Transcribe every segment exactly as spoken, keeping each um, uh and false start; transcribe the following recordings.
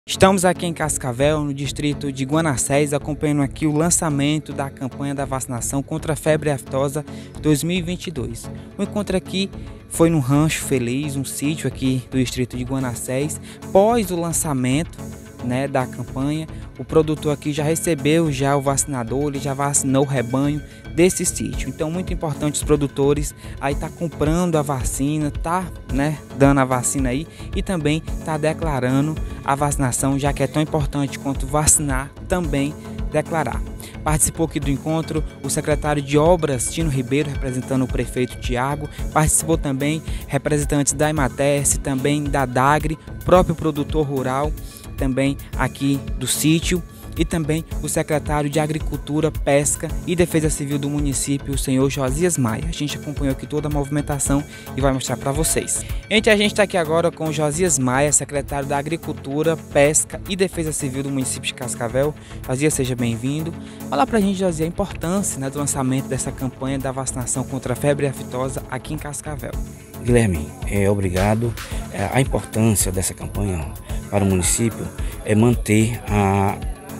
Estamos aqui em Cascavel, no distrito de Guanassés, acompanhando aqui o lançamento da campanha da vacinação contra a febre aftosa dois mil e vinte e dois. O encontro aqui foi no Rancho Feliz, um sítio aqui do distrito de Guanassés. Após o lançamento, né, da campanha, o produtor aqui já recebeu já o vacinador, ele já vacinou o rebanho desse sítio. Então, muito importante os produtores aí tá comprando a vacina, tá, né, dando a vacina aí e também tá declarando a vacinação, já que é tão importante quanto vacinar, também declarar. Participou aqui do encontro o secretário de Obras, Tino Ribeiro, representando o prefeito Tiago. Participou também representantes da Emates, também da Dagri, próprio produtor rural, também aqui do sítio, e também o secretário de Agricultura, Pesca e Defesa Civil do município, o senhor Josias Maia. A gente acompanhou aqui toda a movimentação e vai mostrar para vocês. Gente, a gente está aqui agora com o Josias Maia, secretário da Agricultura, Pesca e Defesa Civil do município de Cascavel. Josias, seja bem-vindo. Fala para a gente, Josias, a importância, né, do lançamento dessa campanha da vacinação contra a febre aftosa aqui em Cascavel. Guilherme, é, obrigado. É, a importância dessa campanha para o município é manter a,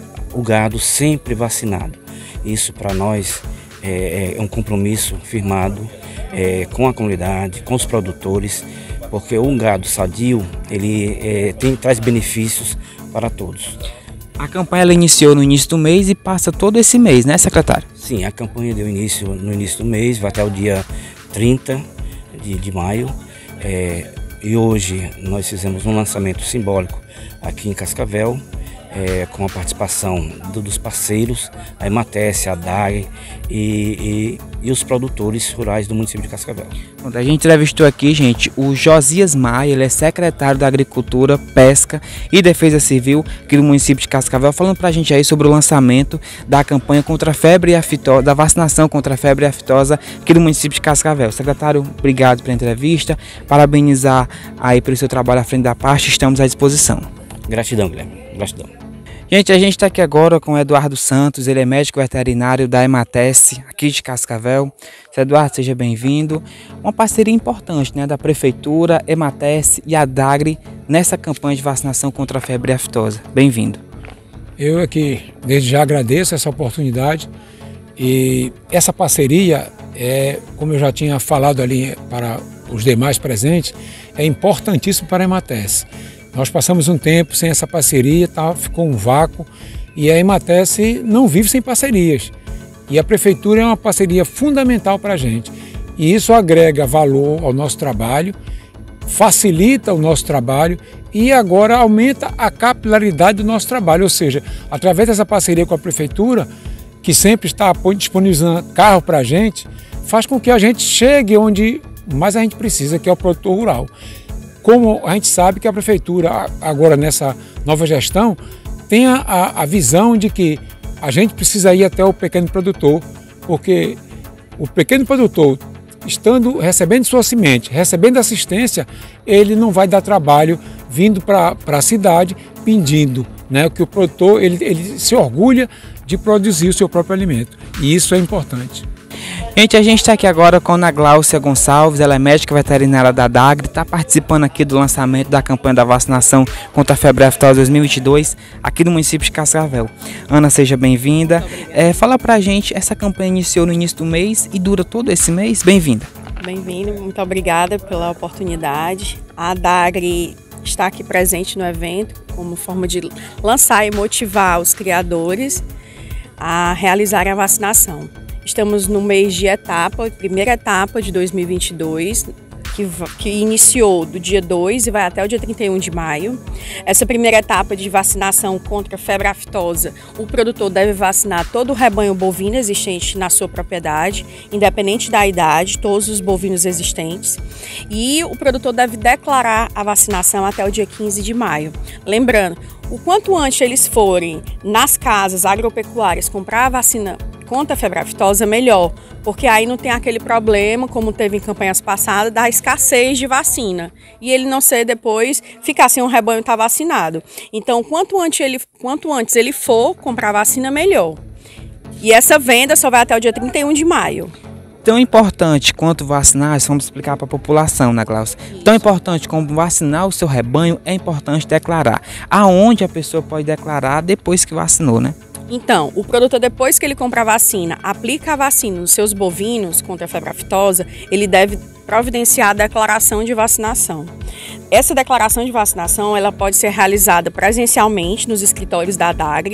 o gado sempre vacinado. Isso para nós é, é um compromisso firmado é, com a comunidade, com os produtores, porque um gado sadio ele é, tem, traz benefícios para todos. A campanha ela iniciou no início do mês e passa todo esse mês, né, secretário? Sim, a campanha deu início no início do mês, vai até o dia trinta de, de maio. É, e hoje nós fizemos um lançamento simbólico aqui em Cascavel, é, com a participação do, dos parceiros, a Emates, a Dagri e, e, e os produtores rurais do município de Cascavel. A gente entrevistou aqui, gente, o Josias Maia, ele é secretário da Agricultura, Pesca e Defesa Civil aqui do município de Cascavel, falando pra gente aí sobre o lançamento da campanha contra a febre aftosa, da vacinação contra a febre aftosa aqui do município de Cascavel. Secretário, obrigado pela entrevista, parabenizar aí pelo seu trabalho à frente da parte, estamos à disposição. Gratidão, Guilherme, gratidão. Gente, a gente está aqui agora com o Eduardo Santos, ele é médico veterinário da Emates, aqui de Cascavel. Seu Eduardo, seja bem-vindo. Uma parceria importante, né, da Prefeitura, Emates e a Dagri nessa campanha de vacinação contra a febre aftosa. Bem-vindo. Eu aqui, desde já, agradeço essa oportunidade e essa parceria, é, como eu já tinha falado ali para os demais presentes, é importantíssimo para a Emates. Nós passamos um tempo sem essa parceria, tá, ficou um vácuo e a Emates não vive sem parcerias. E a Prefeitura é uma parceria fundamental para a gente. E isso agrega valor ao nosso trabalho, facilita o nosso trabalho e agora aumenta a capilaridade do nosso trabalho. Ou seja, através dessa parceria com a Prefeitura, que sempre está disponibilizando carro para a gente, faz com que a gente chegue onde mais a gente precisa, que é o produtor rural. Como a gente sabe que a Prefeitura, agora nessa nova gestão, tem a, a visão de que a gente precisa ir até o pequeno produtor, porque o pequeno produtor, estando recebendo sua semente, recebendo assistência, ele não vai dar trabalho vindo para a cidade pedindo, né? Que o produtor ele, ele se orgulha de produzir o seu próprio alimento, e isso é importante. Gente, a gente está aqui agora com a Ana Gláucia Gonçalves, ela é médica veterinária da Dagri, está participando aqui do lançamento da campanha da vacinação contra a febre aftosa dois mil e vinte e dois, aqui no município de Cascavel. Ana, seja bem-vinda. É, fala pra gente, essa campanha iniciou no início do mês e dura todo esse mês? Bem-vinda. Bem-vindo, muito obrigada pela oportunidade. A Dagri está aqui presente no evento como forma de lançar e motivar os criadores a realizarem a vacinação. Estamos no mês de etapa, primeira etapa de dois mil e vinte e dois, que, que iniciou do dia dois e vai até o dia trinta e um de maio. Essa primeira etapa de vacinação contra a febre aftosa, o produtor deve vacinar todo o rebanho bovino existente na sua propriedade, independente da idade, todos os bovinos existentes. E o produtor deve declarar a vacinação até o dia quinze de maio. Lembrando, o quanto antes eles forem nas casas agropecuárias comprar a vacina contra a febre aftosa, melhor, porque aí não tem aquele problema, como teve em campanhas passadas, da escassez de vacina e ele não ser depois, ficar sem um rebanho estar vacinado. Então, quanto antes ele, quanto antes ele for comprar a vacina, melhor. E essa venda só vai até o dia trinta e um de maio. tão importante quanto vacinar, vamos explicar para a população, né, Glaucia? Tão importante como vacinar o seu rebanho, é importante declarar. Aonde a pessoa pode declarar depois que vacinou, né? Então, o produtor, depois que ele compra a vacina, aplica a vacina nos seus bovinos contra a febre aftosa, ele deve providenciar a declaração de vacinação. Essa declaração de vacinação ela pode ser realizada presencialmente nos escritórios da ADAGRE.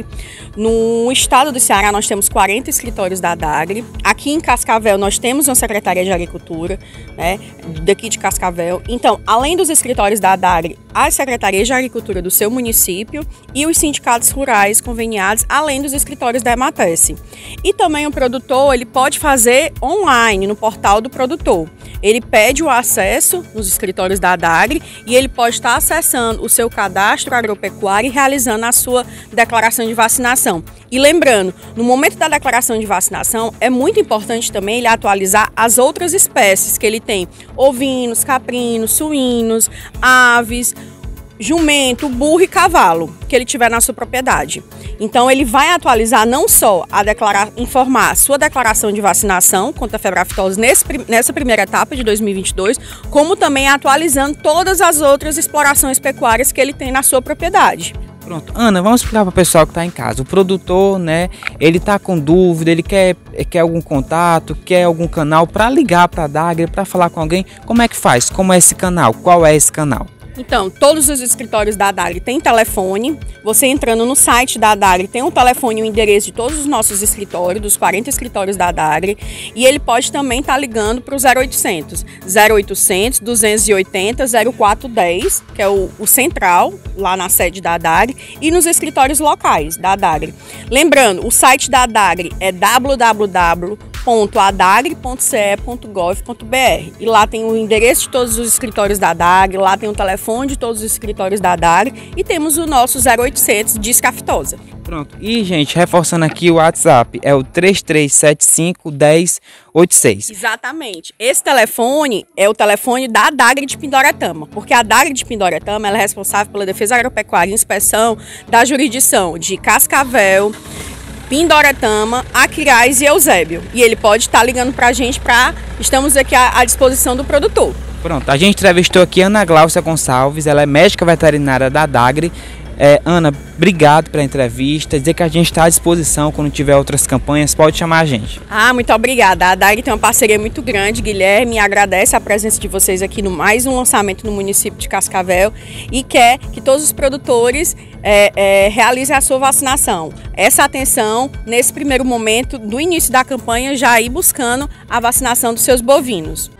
No estado do Ceará nós temos quarenta escritórios da ADAGRE. Aqui em Cascavel nós temos uma Secretaria de Agricultura, né, daqui de Cascavel. Então, além dos escritórios da ADAGRE, as Secretarias de Agricultura do seu município e os sindicatos rurais conveniados, além dos escritórios da EMATESE. E também o produtor ele pode fazer online no portal do produtor. Ele pede o acesso nos escritórios da ADAGRE e ele pode estar acessando o seu cadastro agropecuário e realizando a sua declaração de vacinação. E lembrando, no momento da declaração de vacinação, é muito importante também ele atualizar as outras espécies que ele tem: ovinos, caprinos, suínos, aves, jumento, burro e cavalo que ele tiver na sua propriedade. Então ele vai atualizar não só a declarar, informar a sua declaração de vacinação contra a febre aftosa nesse, nessa primeira etapa de dois mil e vinte e dois, como também atualizando todas as outras explorações pecuárias que ele tem na sua propriedade. Pronto, Ana, vamos explicar para o pessoal que está em casa. O produtor, né, ele está com dúvida, ele quer, quer algum contato, quer algum canal para ligar para a ADAGRE, para falar com alguém. Como é que faz? Como é esse canal? Qual é esse canal? Então, todos os escritórios da ADAGRE têm telefone. Você entrando no site da ADAGRE tem um telefone e um endereço de todos os nossos escritórios, dos quarenta escritórios da ADAGRE. E ele pode também estar ligando para o zero oitocentos, zero oitocentos, duzentos e oitenta, zero quatro dez, que é o, o central, lá na sede da ADAGRE, e nos escritórios locais da ADAGRE. Lembrando, o site da ADAGRE é w w w ponto adagre ponto c e ponto gov ponto b r e lá tem o endereço de todos os escritórios da ADAGRE, lá tem o telefone de todos os escritórios da ADAGRE e temos o nosso zero oitocentos Disque Aftosa. Pronto. E, gente, reforçando aqui o WhatsApp, é o três três sete cinco, um zero oito seis. Exatamente. Esse telefone é o telefone da ADAGRE de Pindoretama, porque a ADAGRE de Pindoretama ela é responsável pela defesa agropecuária e inspeção da jurisdição de Cascavel, Pindoretama, Aquiraz e Eusébio. E ele pode estar ligando para a gente, para estamos aqui à, à disposição do produtor. Pronto, a gente entrevistou aqui a Ana Glaucia Gonçalves, ela é médica veterinária da ADAGRE. É, Ana, obrigado pela entrevista, dizer que a gente está à disposição quando tiver outras campanhas, pode chamar a gente. Ah, muito obrigada. A ADAGRE tem uma parceria muito grande, Guilherme, agradece a presença de vocês aqui no mais um lançamento no município de Cascavel e quer que todos os produtores é, é, realizem a sua vacinação. Essa atenção, nesse primeiro momento do início da campanha, já ir buscando a vacinação dos seus bovinos.